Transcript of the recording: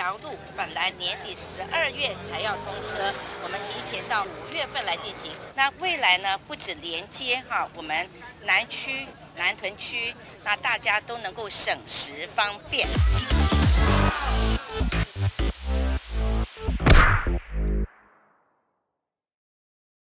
条路本来年底12月才要通车，我们提前到5月份来进行。那未来呢，不止连接我们南区、南屯区，那大家都能够省时方便。